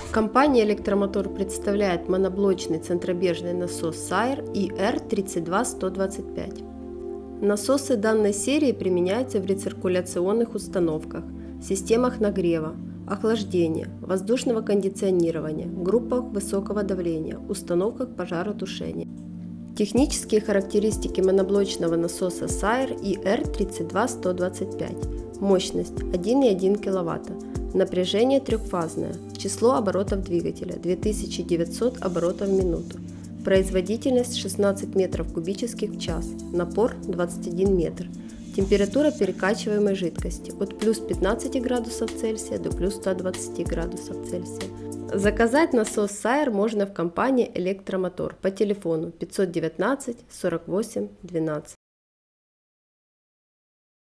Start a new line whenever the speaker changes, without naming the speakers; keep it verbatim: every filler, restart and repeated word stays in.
Компания «Электромотор» представляет моноблочный центробежный насос Сайр и эр тридцать два сто двадцать пять. Насосы данной серии применяются в рециркуляционных установках, системах нагрева, охлаждения, воздушного кондиционирования, группах высокого давления, установках пожаротушения. Технические характеристики моноблочного насоса Сайр и эр тридцать два сто двадцать пять. Мощность один и одна десятая киловатта. Напряжение трехфазное. Число оборотов двигателя две тысячи девятьсот оборотов в минуту. Производительность шестнадцать метров кубических в час. Напор двадцать один метр. Температура перекачиваемой жидкости от плюс пятнадцати градусов Цельсия до плюс ста двадцати градусов Цельсия. Заказать насос Сайр можно в компании «Электромотор» по телефону пятьсот девятнадцать сорок восемь двенадцать.